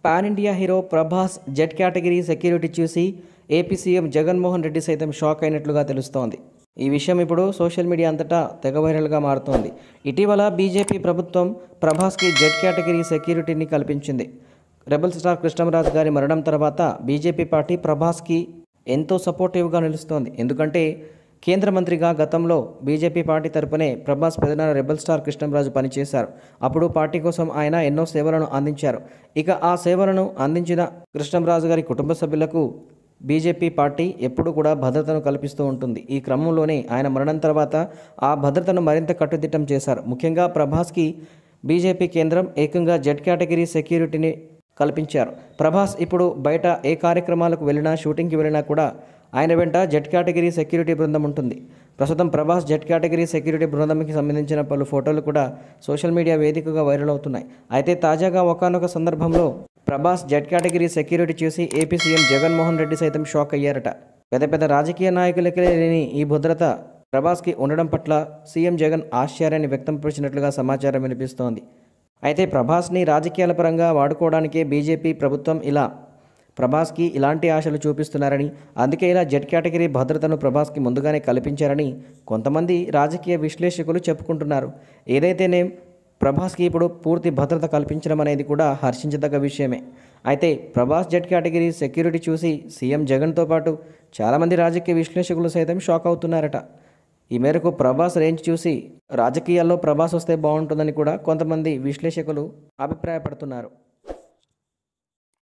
Pan India hero Prabhas Z category security చూసి AP CM Jaganmohan Reddy సైతం shock అయినట్లుగా తెలుస్తోంది. ఈ విషయం ఇప్పుడు సోషల్ మీడియా అంతటా తెగ వైరల్గా మారుతోంది. ఇటీవల బీజేపీ ప్రభుత్వం ప్రభాస్కి జెడ్ కేటగిరీ సెక్యూరిటీని కల్పించింది. రెబల్ స్టార్ కృష్ణంరాజు గారి మరణం తర్వాత బీజేపీ పార్టీ ప్రభాస్కి ఎంతో సపోర్టివ్గా నిలుస్తోంది. ఎందుకంటే కేంద్ర మంత్రిగా గతంలో బీజేపీ పార్టీ తరపునే ప్రభాస్ పెదనాన్న రెబల్ స్టార్ కృష్ణంరాజు పనిచేశారు. అప్పుడు పార్టీ కోసం ఆయన ఎన్నో సేవలను అందించారు. ఇక ఆ సేవలను అందించిన కృష్ణంరాజు గారి కుటుంబ సభ్యులకు బీజేపీ పార్టీ ఎప్పుడూ కూడా భద్రతను కల్పిస్తూ ఉంటుంది. ఈ క్రమంలోనే ఆయన మరణం తర్వాత ఆ భద్రతను మరింత కట్టుదిట్టం చేశారు. ముఖ్యంగా ప్రభాస్కి బీజేపీ కేంద్రం ఏకంగా జెడ్ కేటగిరీ సెక్యూరిటీని కల్పించారు. ప్రభాస్ ఇప్పుడు బయట ఏ కార్యక్రమాలకు వెళ్ళినా, షూటింగ్కి వెళ్ళినా కూడా ఆయన వెంట జెడ్ కేటగిరీ సెక్యూరిటీ బృందం ఉంటుంది. ప్రస్తుతం ప్రభాస్ జెడ్ కేటగిరీ సెక్యూరిటీ బృందంకి సంబంధించిన పలు ఫోటోలు కూడా సోషల్ మీడియా వేదికగా వైరల్ అవుతున్నాయి. అయితే తాజాగా ఒకానొక సందర్భంలో ప్రభాస్ జెడ్ కేటగిరీ సెక్యూరిటీ చూసి ఏపీ సీఎం జగన్మోహన్ రెడ్డి సైతం షాక్ అయ్యారట. పెద్ద పెద్ద రాజకీయ నాయకులకే లేని ఈ భద్రత ప్రభాస్కి ఉండడం పట్ల సీఎం జగన్ ఆశ్చర్యాన్ని వ్యక్తంపరిచినట్లుగా సమాచారం వినిపిస్తోంది. అయితే ప్రభాస్ని రాజకీయాల పరంగా వాడుకోవడానికే బీజేపీ ప్రభుత్వం ఇలా ప్రభాస్కి ఇలాంటి ఆశలు చూపిస్తున్నారని, అందుకే ఇలా జెడ్ కేటగిరీ భద్రతను ప్రభాస్కి ముందుగానే కల్పించారని కొంతమంది రాజకీయ విశ్లేషకులు చెప్పుకుంటున్నారు. ఏదైతేనే ప్రభాస్కి ఇప్పుడు పూర్తి భద్రత కల్పించడం అనేది కూడా హర్షించదగ్గ విషయమే. అయితే ప్రభాస్ జెడ్ కేటగిరీ సెక్యూరిటీ చూసి సీఎం జగన్తో పాటు చాలామంది రాజకీయ విశ్లేషకులు సైతం షాక్ అవుతున్నారట. ఈ మేరకు ప్రభాస్ రేంజ్ చూసి రాజకీయాల్లో ప్రభాస్ వస్తే బాగుంటుందని కూడా కొంతమంది విశ్లేషకులు అభిప్రాయపడుతున్నారు.